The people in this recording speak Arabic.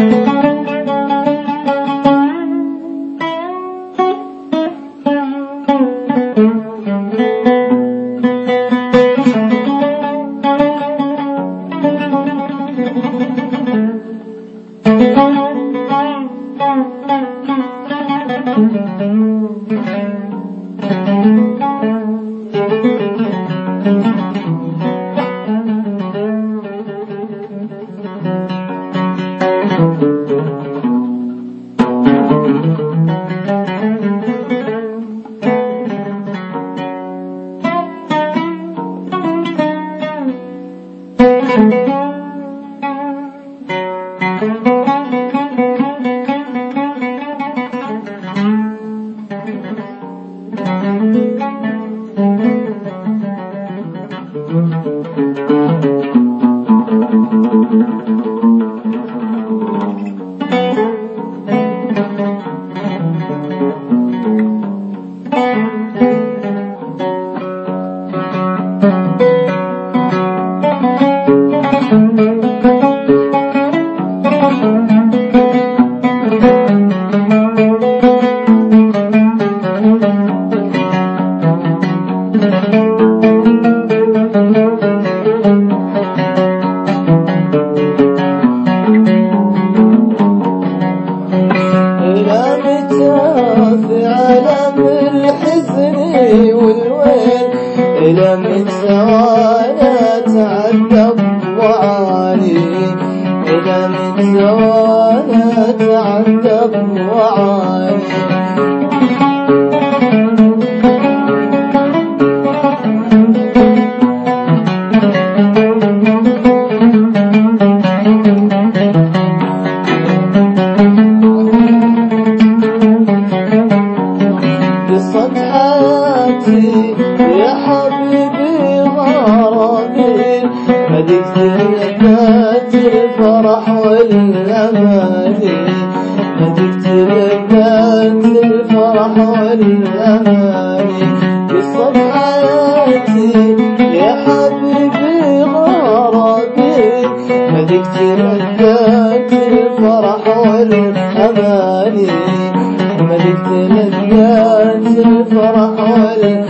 إلى متى وانا اتعذب وعاني، إلى متى وانا اتعذب وعاني. قصة حياتي يا حبيبي غرامي، ما تقدر لذات الفرح والأماني، ما تقدر لذات الفرح والأماني. قصة حياتي يا حبيبي غرامي، ما تقدر لذات الفرح والأماني، ما تقدر لذات الفرح والأماني.